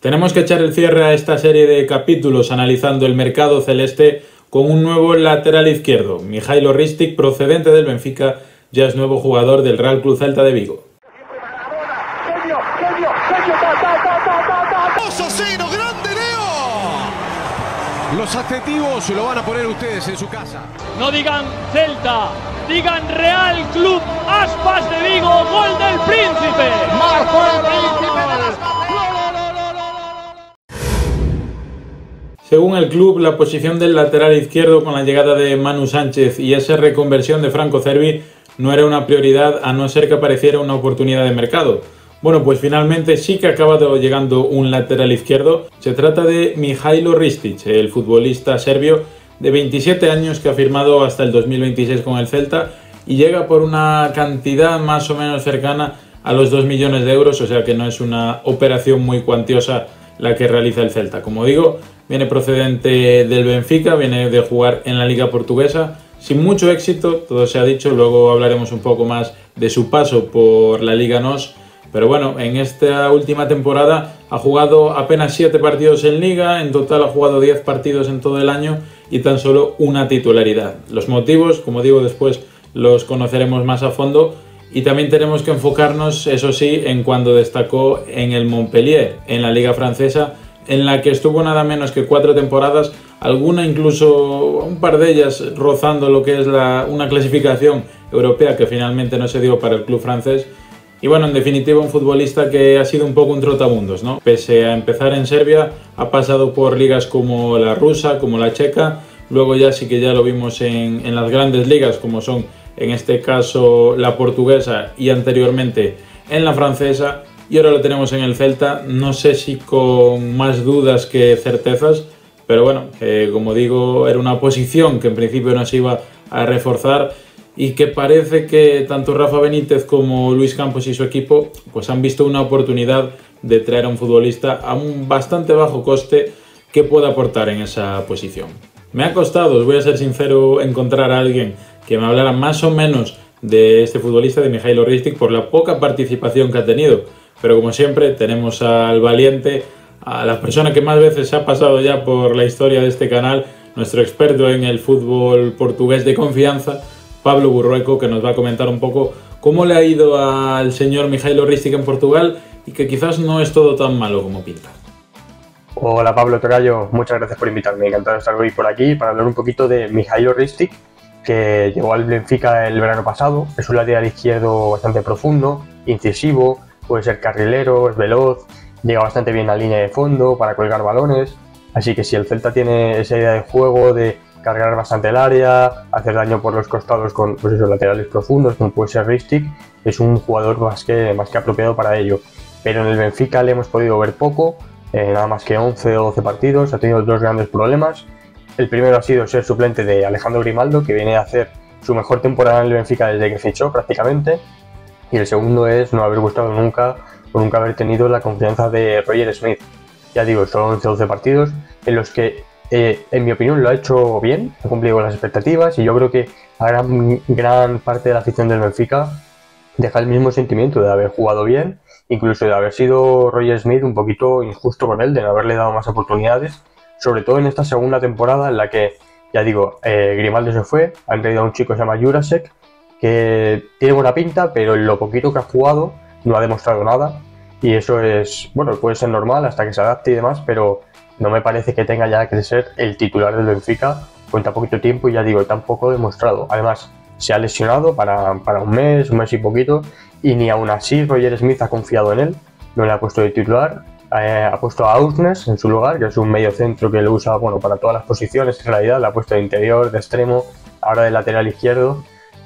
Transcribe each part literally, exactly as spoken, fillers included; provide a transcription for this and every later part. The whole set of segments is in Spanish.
Tenemos que echar el cierre a esta serie de capítulos analizando el mercado celeste con un nuevo lateral izquierdo. Mihailo Hristić, procedente del Benfica, ya es nuevo jugador del Real Club Celta de Vigo. Los adjetivos se lo van a poner ustedes en su casa. No digan Celta, digan Real Club Aspas de Vigo, gol del Príncipe. Marco el Príncipe de las... Según el club, la posición del lateral izquierdo con la llegada de Manu Sánchez y esa reconversión de Franco Cervi no era una prioridad a no ser que apareciera una oportunidad de mercado. Bueno, pues finalmente sí que ha acabado llegando un lateral izquierdo. Se trata de Mihailo Hristić, el futbolista serbio de veintisiete años que ha firmado hasta el dos mil veintiséis con el Celta y llega por una cantidad más o menos cercana a los dos millones de euros, o sea que no es una operación muy cuantiosa la que realiza el Celta. Como digo, viene procedente del Benfica, viene de jugar en la Liga Portuguesa, sin mucho éxito, todo se ha dicho, luego hablaremos un poco más de su paso por la Liga N O S. Pero bueno, en esta última temporada ha jugado apenas siete partidos en Liga, en total ha jugado diez partidos en todo el año y tan solo una titularidad. Los motivos, como digo, después los conoceremos más a fondo y también tenemos que enfocarnos, eso sí, en cuando destacó en el Montpellier, en la Liga Francesa, en la que estuvo nada menos que cuatro temporadas, alguna incluso un par de ellas rozando lo que es la, una clasificación europea que finalmente no se dio para el club francés. Y bueno, en definitiva, un futbolista que ha sido un poco un trotamundos, ¿no? Pese a empezar en Serbia, ha pasado por ligas como la rusa, como la checa, luego ya sí que ya lo vimos en, en las grandes ligas, como son en este caso la portuguesa y anteriormente en la francesa, y ahora lo tenemos en el Celta, no sé si con más dudas que certezas, pero bueno, eh, como digo, era una posición que en principio no se iba a reforzar, y que parece que tanto Rafa Benítez como Luis Campos y su equipo pues han visto una oportunidad de traer a un futbolista a un bastante bajo coste que pueda aportar en esa posición. Me ha costado, os voy a ser sincero, encontrar a alguien que me hablara más o menos de este futbolista, de Mihailo Hristić, por la poca participación que ha tenido, pero como siempre tenemos al valiente, a la persona que más veces ha pasado ya por la historia de este canal, nuestro experto en el fútbol portugués de confianza, Pablo Burrueco, que nos va a comentar un poco cómo le ha ido al señor Mihailo Hristić en Portugal y que quizás no es todo tan malo como pinta. Hola Pablo Tocayo, muchas gracias por invitarme, encantado de estar hoy por aquí para hablar un poquito de Mihailo Hristić, que llegó al Benfica el verano pasado. Es un lateral izquierdo bastante profundo, incisivo, puede ser carrilero, es veloz, llega bastante bien a línea de fondo para colgar balones, así que si el Celta tiene esa idea de juego de cargar bastante el área, hacer daño por los costados con pues esos laterales profundos, como puede ser Hristić, es un jugador más que, más que apropiado para ello. Pero en el Benfica le hemos podido ver poco, eh, nada más que once o doce partidos, ha tenido dos grandes problemas. El primero ha sido ser suplente de Alejandro Grimaldo, que viene a hacer su mejor temporada en el Benfica desde que fichó prácticamente. Y el segundo es no haber gustado nunca o nunca haber tenido la confianza de Roger Smith. Ya digo, son once o doce partidos en los que Eh, en mi opinión lo ha hecho bien, ha cumplido con las expectativas y yo creo que a gran, gran parte de la afición del Benfica deja el mismo sentimiento de haber jugado bien, incluso de haber sido Roger Smith un poquito injusto con él, de no haberle dado más oportunidades, sobre todo en esta segunda temporada en la que, ya digo, eh, Grimaldo se fue, han traído a un chico que se llama Jurasek, que tiene buena pinta, pero en lo poquito que ha jugado no ha demostrado nada y eso es, bueno, puede ser normal hasta que se adapte y demás, pero no me parece que tenga ya que ser el titular del Benfica con tan poquito tiempo y ya digo, tan poco demostrado. Además, se ha lesionado para, para un mes, un mes y poquito, y ni aún así Roger Smith ha confiado en él, no le ha puesto de titular, eh, ha puesto a Ausnes en su lugar, que es un medio centro que lo usa bueno, para todas las posiciones, en realidad le ha puesto de interior, de extremo, ahora de lateral izquierdo,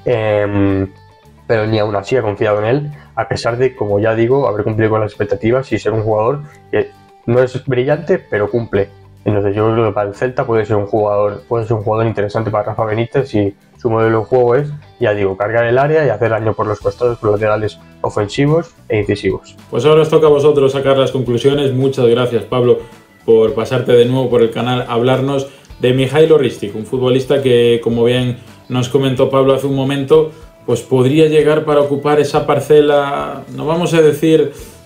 eh, pero ni aún así ha confiado en él, a pesar de, como ya digo, haber cumplido con las expectativas y ser un jugador que no es brillante, pero cumple. Entonces yo creo que para el Celta puede ser un jugador, puede ser un jugador interesante para Rafa Benítez si su modelo de juego es, ya digo, cargar el área y hacer daño por los costados, por los laterales ofensivos e incisivos. Pues ahora os toca a vosotros sacar las conclusiones. Muchas gracias, Pablo, por pasarte de nuevo por el canal a hablarnos de Mihailo Hristić, un futbolista que, como bien nos comentó Pablo hace un momento, pues podría llegar para ocupar esa parcela, no vamos a decir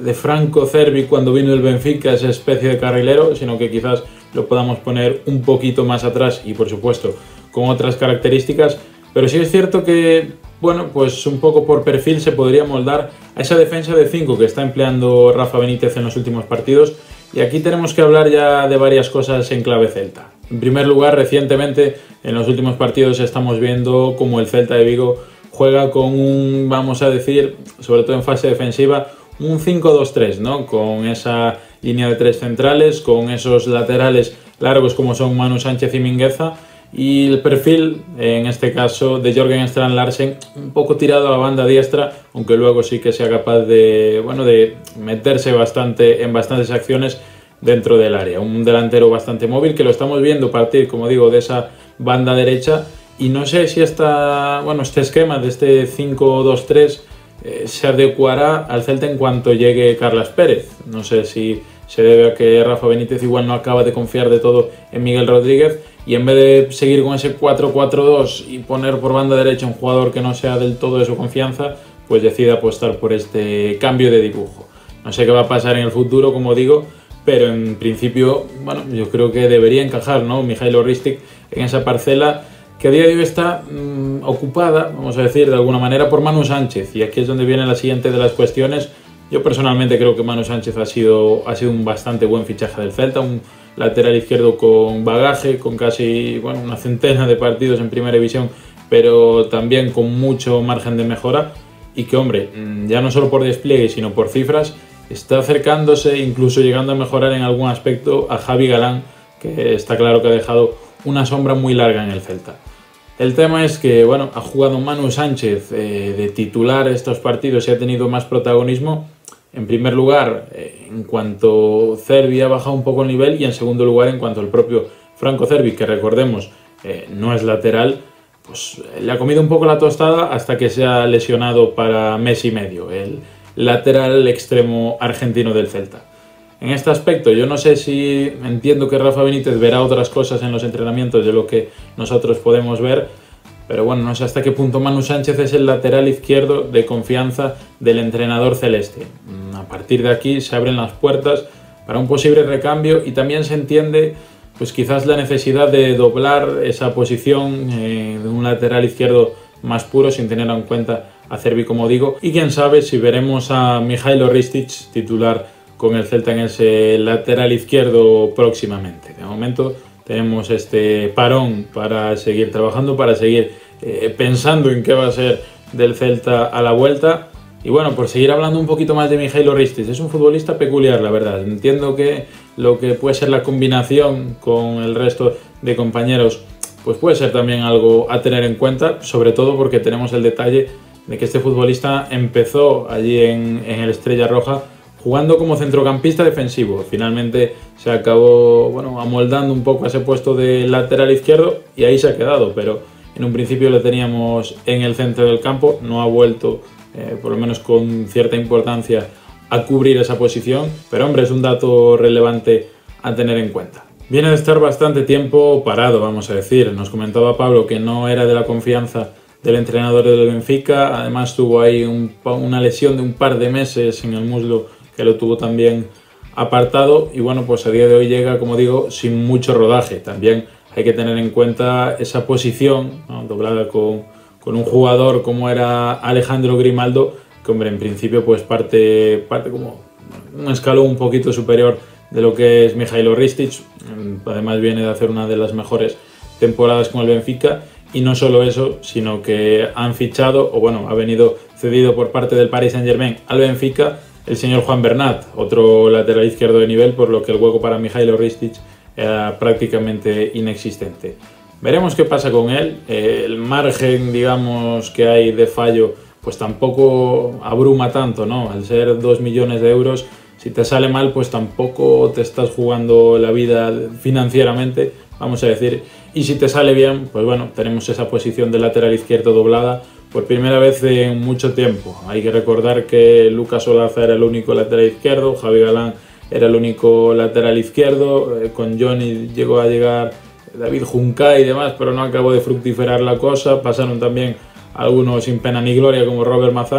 de Franco Cervi cuando vino el Benfica, esa especie de carrilero, sino que quizás lo podamos poner un poquito más atrás y por supuesto con otras características, pero sí es cierto que, bueno, pues un poco por perfil se podría moldar a esa defensa de cinco que está empleando Rafa Benítez en los últimos partidos, y aquí tenemos que hablar ya de varias cosas en clave celta. En primer lugar, recientemente en los últimos partidos estamos viendo como el Celta de Vigo juega con un, vamos a decir, sobre todo en fase defensiva, un cinco dos tres, ¿no? Con esa línea de tres centrales, con esos laterales largos como son Manu Sánchez y Mingueza, y el perfil, en este caso, de Jørgen Strand Larsen, un poco tirado a la banda diestra, aunque luego sí que sea capaz de, bueno, de meterse bastante en bastantes acciones dentro del área. Un delantero bastante móvil que lo estamos viendo partir, como digo, de esa banda derecha, y no sé si esta, bueno, este esquema de este cinco dos tres eh, se adecuará al Celta en cuanto llegue Carlas Pérez. No sé si se debe a que Rafa Benítez igual no acaba de confiar de todo en Miguel Rodríguez, y en vez de seguir con ese cuatro cuatro dos y poner por banda derecha un jugador que no sea del todo de su confianza, pues decide apostar por este cambio de dibujo. No sé qué va a pasar en el futuro, como digo, pero en principio, bueno, yo creo que debería encajar, ¿no? Mihailo Ristic en esa parcela que a día de hoy está mmm, ocupada, vamos a decir, de alguna manera por Manu Sánchez, y aquí es donde viene la siguiente de las cuestiones. Yo personalmente creo que Manu Sánchez ha sido, ha sido un bastante buen fichaje del Celta, un lateral izquierdo con bagaje, con casi, bueno, una centena de partidos en primera división, pero también con mucho margen de mejora, y que, hombre, ya no solo por despliegue, sino por cifras, está acercándose, incluso llegando a mejorar en algún aspecto a Javi Galán, que está claro que ha dejado una sombra muy larga en el Celta. El tema es que, bueno, ha jugado Manu Sánchez eh, de titular estos partidos y ha tenido más protagonismo. En primer lugar, eh, en cuanto Cervi ha bajado un poco el nivel, y en segundo lugar, en cuanto el propio Franco Cervi, que recordemos eh, no es lateral, pues eh, le ha comido un poco la tostada hasta que se ha lesionado para mes y medio, el lateral extremo argentino del Celta. En este aspecto yo no sé si, entiendo que Rafa Benítez verá otras cosas en los entrenamientos de lo que nosotros podemos ver, pero bueno, no sé hasta qué punto Manu Sánchez es el lateral izquierdo de confianza del entrenador celeste. A partir de aquí se abren las puertas para un posible recambio, y también se entiende pues quizás la necesidad de doblar esa posición eh, de un lateral izquierdo más puro, sin tener en cuenta a Cervi, como digo, y quién sabe si veremos a Mihailo Ristic titular con el Celta en ese lateral izquierdo próximamente. De momento tenemos este parón para seguir trabajando, para seguir eh, pensando en qué va a ser del Celta a la vuelta. Y bueno, por seguir hablando un poquito más de Mihailo Ristic, es un futbolista peculiar, la verdad. Entiendo que lo que puede ser la combinación con el resto de compañeros pues puede ser también algo a tener en cuenta, sobre todo porque tenemos el detalle de que este futbolista empezó allí en, en el Estrella Roja jugando como centrocampista defensivo. Finalmente se acabó, bueno, amoldando un poco a ese puesto de lateral izquierdo y ahí se ha quedado, pero en un principio lo teníamos en el centro del campo, no ha vuelto, eh, por lo menos con cierta importancia, a cubrir esa posición, pero hombre, es un dato relevante a tener en cuenta. Viene de estar bastante tiempo parado, vamos a decir. Nos comentaba Pablo que no era de la confianza del entrenador del Benfica, además tuvo ahí un, una lesión de un par de meses en el muslo que lo tuvo también apartado, y bueno, pues a día de hoy llega, como digo, sin mucho rodaje. También hay que tener en cuenta esa posición, ¿no?, doblada con, con un jugador como era Alejandro Grimaldo, que hombre, en principio pues parte, parte como un escalón un poquito superior de lo que es Mihailo Ristic. Además viene de hacer una de las mejores temporadas con el Benfica, y no solo eso, sino que han fichado, o bueno, ha venido cedido por parte del Paris Saint-Germain al Benfica el señor Juan Bernat, otro lateral izquierdo de nivel, por lo que el hueco para Mihailo Ristic era prácticamente inexistente. Veremos qué pasa con él. El margen, digamos, que hay de fallo pues tampoco abruma tanto, ¿no? Al ser dos millones de euros, si te sale mal, pues tampoco te estás jugando la vida financieramente, vamos a decir. Y si te sale bien, pues bueno, tenemos esa posición de lateral izquierdo doblada por primera vez en mucho tiempo. Hay que recordar que Lucas Olaza era el único lateral izquierdo, Javi Galán era el único lateral izquierdo, eh, con Johnny llegó a llegar David Junca y demás, pero no acabó de fructiferar la cosa. Pasaron también algunos sin pena ni gloria como Robert Mazán,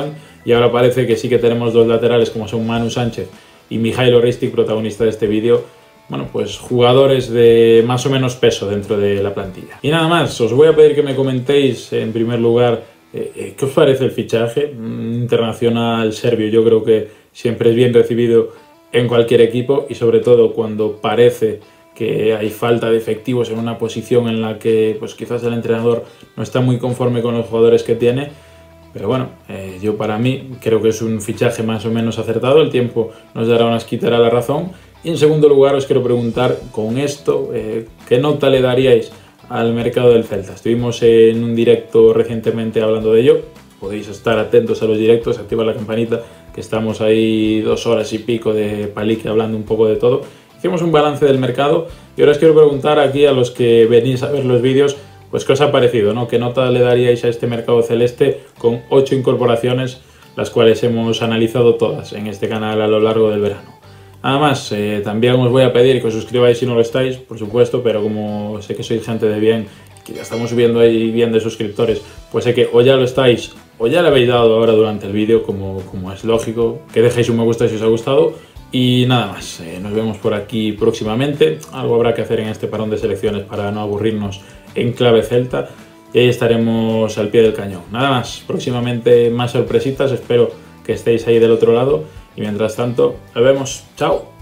y ahora parece que sí que tenemos dos laterales como son Manu Sánchez y Mihailo Ristic, protagonista de este vídeo. Bueno, pues jugadores de más o menos peso dentro de la plantilla. Y nada más, os voy a pedir que me comentéis en primer lugar eh, qué os parece el fichaje. Un internacional serbio yo creo que siempre es bien recibido en cualquier equipo y sobre todo cuando parece que hay falta de efectivos en una posición en la que pues quizás el entrenador no está muy conforme con los jugadores que tiene. Pero bueno, eh, yo para mí creo que es un fichaje más o menos acertado, el tiempo nos dará unas quitará la razón. Y en segundo lugar os quiero preguntar con esto, eh, ¿qué nota le daríais al mercado del Celta? Estuvimos en un directo recientemente hablando de ello, podéis estar atentos a los directos, activar la campanita, que estamos ahí dos horas y pico de palique hablando un poco de todo. Hicimos un balance del mercado y ahora os quiero preguntar aquí a los que venís a ver los vídeos, pues qué os ha parecido, ¿no? ¿Qué nota le daríais a este mercado celeste con ocho incorporaciones, las cuales hemos analizado todas en este canal a lo largo del verano? Nada más, eh, también os voy a pedir que os suscribáis si no lo estáis, por supuesto, pero como sé que sois gente de bien, que ya estamos subiendo ahí bien de suscriptores, pues sé que o ya lo estáis o ya le habéis dado ahora durante el vídeo, como, como es lógico, que dejéis un me gusta si os ha gustado. Y nada más, eh, nos vemos por aquí próximamente, algo habrá que hacer en este parón de selecciones para no aburrirnos en clave celta, y ahí estaremos al pie del cañón. Nada más, próximamente más sorpresitas, espero que estéis ahí del otro lado. Y mientras tanto, nos vemos. ¡Chao!